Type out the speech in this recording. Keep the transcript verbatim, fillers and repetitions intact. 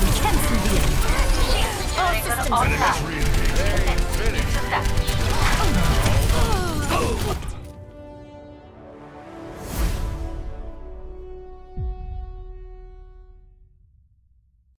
Kämpfen wir! Shield Generator on tap. Defense. It's a